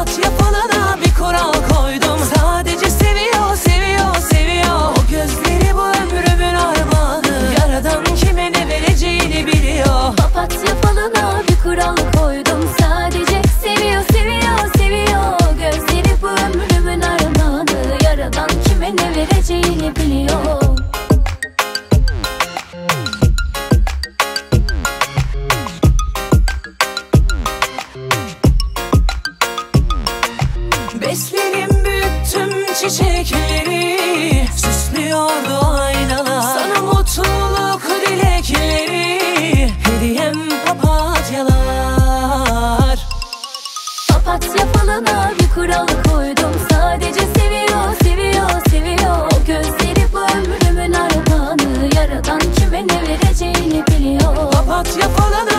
Papatya falına bir kural koydum. Sadece seviyor, seviyor, seviyor. O gözleri bu ömrümün armağanı. Yaradan kime ne vereceğini biliyor. Papatya falına bir kural koydum. Sadece seviyor, seviyor, seviyor. O gözleri bu ömrümün armağanı. Yaradan kime ne vereceğini biliyor. Beslerim büyüttüm çiçekleri, süslüyordu aynalar. Sana mutluluk dilekleri, hediyem papatyalar. Papatya falına bir kural koydum. Sadece seviyor, seviyor, seviyor. O gözleri bu ömrümün armağanı. Yaradan kime ne vereceğini biliyor. Papatya falına